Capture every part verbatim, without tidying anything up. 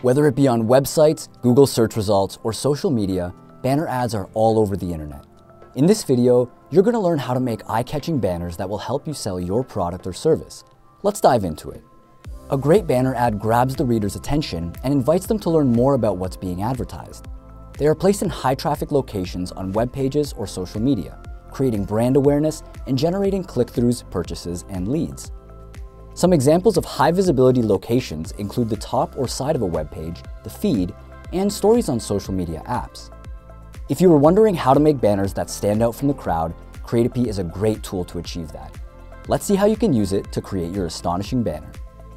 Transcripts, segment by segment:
Whether it be on websites, Google search results, or social media, banner ads are all over the internet. In this video, you're going to learn how to make eye-catching banners that will help you sell your product or service. Let's dive into it. A great banner ad grabs the reader's attention and invites them to learn more about what's being advertised. They are placed in high-traffic locations on web pages or social media, creating brand awareness and generating click-throughs, purchases, and leads. Some examples of high-visibility locations include the top or side of a web page, the feed, and stories on social media apps. If you were wondering how to make banners that stand out from the crowd, Creatopy is a great tool to achieve that. Let's see how you can use it to create your astonishing banner.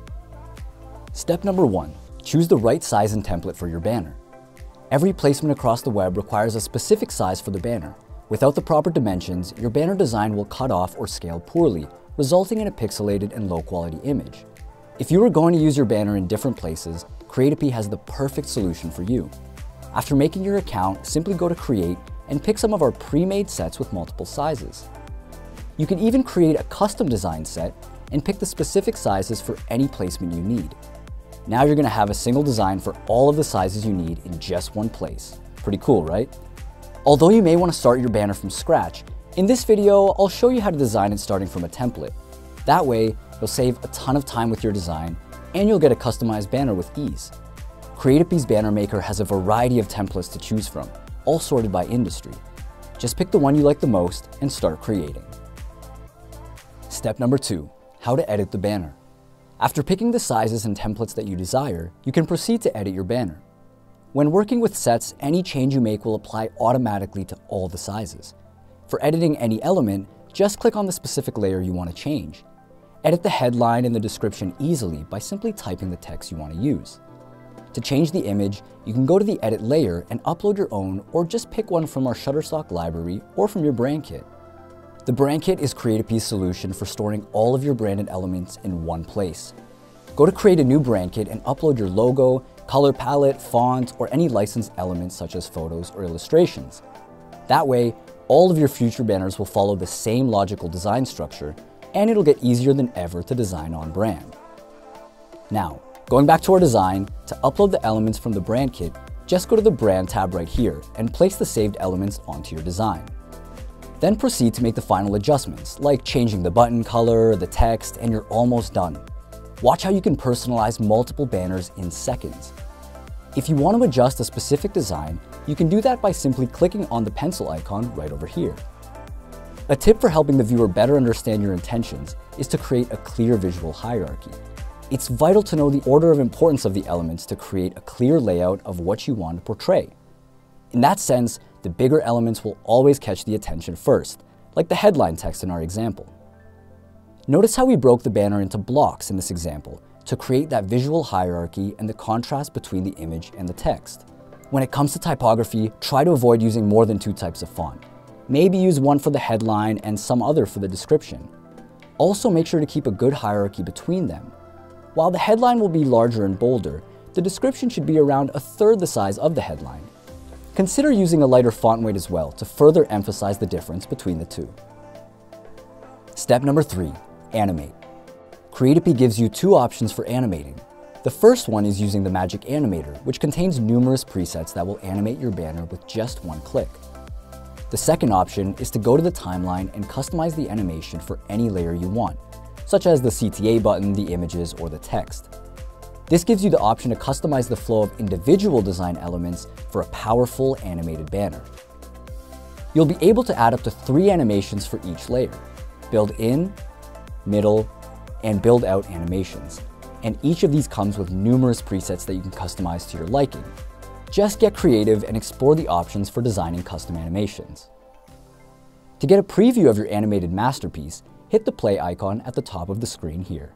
Step number one, choose the right size and template for your banner. Every placement across the web requires a specific size for the banner. Without the proper dimensions, your banner design will cut off or scale poorly, resulting in a pixelated and low-quality image. If you are going to use your banner in different places, Creatopy has the perfect solution for you. After making your account, simply go to Create and pick some of our pre-made sets with multiple sizes. You can even create a custom design set and pick the specific sizes for any placement you need. Now you're going to have a single design for all of the sizes you need in just one place. Pretty cool, right? Although you may want to start your banner from scratch, in this video, I'll show you how to design it starting from a template. That way, you'll save a ton of time with your design, and you'll get a customized banner with ease. Creatopy's Banner Maker has a variety of templates to choose from, all sorted by industry. Just pick the one you like the most and start creating. Step number two, how to edit the banner. After picking the sizes and templates that you desire, you can proceed to edit your banner. When working with sets, any change you make will apply automatically to all the sizes. For editing any element, just click on the specific layer you want to change. Edit the headline and the description easily by simply typing the text you want to use. To change the image, you can go to the edit layer and upload your own, or just pick one from our Shutterstock library or from your brand kit. The brand kit is Creatopy's solution for storing all of your branded elements in one place. Go to create a new brand kit and upload your logo, color palette, font, or any licensed elements such as photos or illustrations. That way, all of your future banners will follow the same logical design structure, and it'll get easier than ever to design on brand. Now, going back to our design, to upload the elements from the brand kit, just go to the brand tab right here and place the saved elements onto your design. Then proceed to make the final adjustments, like changing the button color, the text, and you're almost done. Watch how you can personalize multiple banners in seconds. If you want to adjust a specific design, you can do that by simply clicking on the pencil icon right over here. A tip for helping the viewer better understand your intentions is to create a clear visual hierarchy. It's vital to know the order of importance of the elements to create a clear layout of what you want to portray. In that sense, the bigger elements will always catch the attention first, like the headline text in our example. Notice how we broke the banner into blocks in this example to create that visual hierarchy and the contrast between the image and the text. When it comes to typography, try to avoid using more than two types of font. Maybe use one for the headline and some other for the description. Also, make sure to keep a good hierarchy between them. While the headline will be larger and bolder, the description should be around a third the size of the headline. Consider using a lighter font weight as well to further emphasize the difference between the two. Step number three, animate. Creatopy gives you two options for animating. The first one is using the Magic Animator, which contains numerous presets that will animate your banner with just one click. The second option is to go to the timeline and customize the animation for any layer you want, such as the C T A button, the images, or the text. This gives you the option to customize the flow of individual design elements for a powerful animated banner. You'll be able to add up to three animations for each layer: build in, middle, and build out animations. And each of these comes with numerous presets that you can customize to your liking. Just get creative and explore the options for designing custom animations. To get a preview of your animated masterpiece, hit the play icon at the top of the screen here.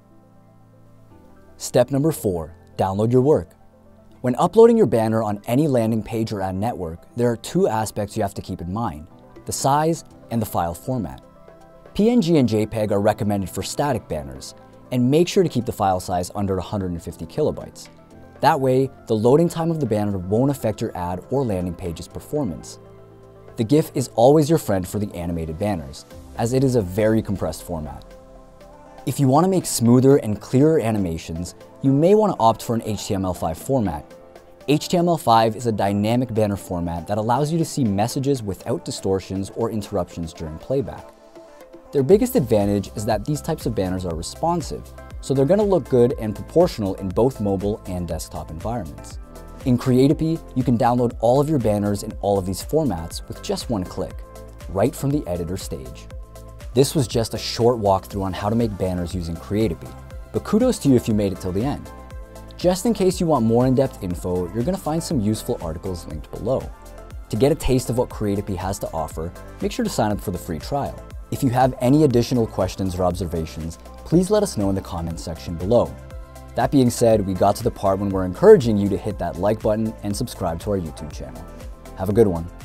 Step number four, download your work. When uploading your banner on any landing page or ad network, there are two aspects you have to keep in mind: the size and the file format. P N G and JPEG are recommended for static banners, and make sure to keep the file size under one hundred fifty kilobytes. That way, the loading time of the banner won't affect your ad or landing page's performance. The GIF is always your friend for the animated banners, as it is a very compressed format. If you want to make smoother and clearer animations, you may want to opt for an H T M L five format. H T M L five is a dynamic banner format that allows you to see messages without distortions or interruptions during playback. Their biggest advantage is that these types of banners are responsive, so they're going to look good and proportional in both mobile and desktop environments. In Creatopy, you can download all of your banners in all of these formats with just one click, right from the editor stage. This was just a short walkthrough on how to make banners using Creatopy, but kudos to you if you made it till the end. Just in case you want more in-depth info, you're going to find some useful articles linked below. To get a taste of what Creatopy has to offer, make sure to sign up for the free trial. If you have any additional questions or observations, please let us know in the comments section below. That being said, we got to the part when we're encouraging you to hit that like button and subscribe to our YouTube channel. Have a good one.